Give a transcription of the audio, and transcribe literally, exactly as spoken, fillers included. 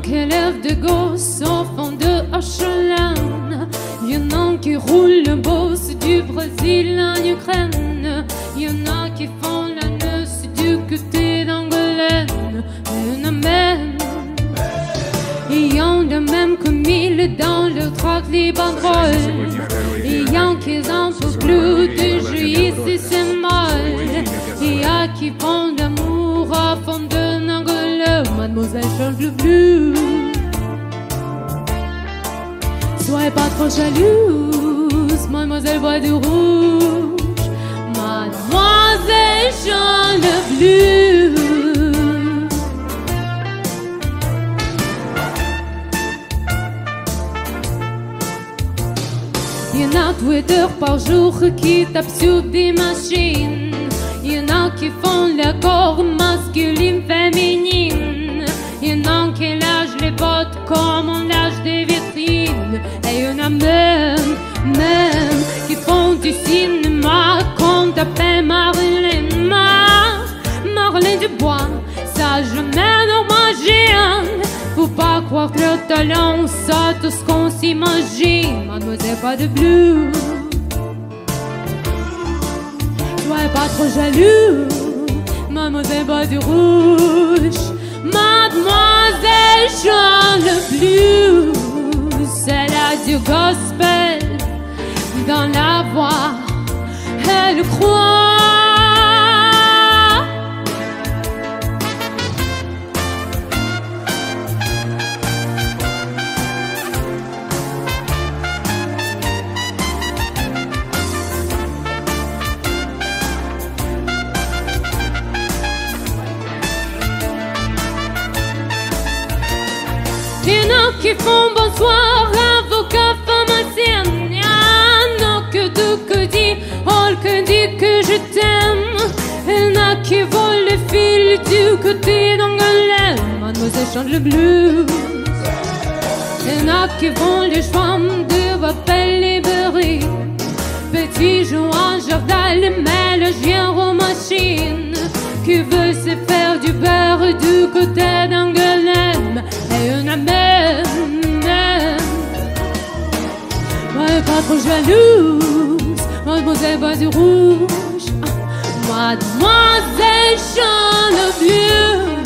qui élèvent des gosses au fond de H L M. Y'en a qui roulent le boss du Brésil en Ukraine. Y'en a qui font la noce du côté d'Angoulême. Y'en a même, y'en a même comme mille dans le track les banderoles. Y'en qui en peuvent plus de juillet si c'est mal. Y'en qui font d'amour à fond de Angoulême. Mademoiselle chante le blues. Soyez pas trop jalouse, mademoiselle boit du rouge. Mademoiselle chante le blues. Y'en a douze heures par jour qui tapent sur des machines. Y'en a qui font l'accord masculine féminine. Y'en a qui lâchent les bottes comme on lâche des vitrines. Et y'en a même, même qui font du cinéma qu'on appelle Marilyn Ma, Marlène Dubois, ça je mène au magien. Faut pas croire que le talent, ça tout ce qu'on s'imagine. Mademoiselle pas de blues. Soyez pas trop jaloux, mademoiselle pas du rouge. Mademoiselle chante le blues. Elle a du gospel dans la voix, elle croit. Y'en a qui font bonsoir, avocat, pharmacienne. Y'en a que deux que dit, all que dit que je t'aime. Y'en a qui volent le fil du côté d'Angoulême. Mademoiselle chante le blues. Y'en a qui vont les femmes de Rappel et Berry. Petit Joan, Jardin, mais le chien aux machines. Qui veut se faire du beurre du côté d'Angoulême. Et y'en a même, même. Ouais, pas trop jalouse, mademoiselle boit du rouge. Mademoiselle chante le blues.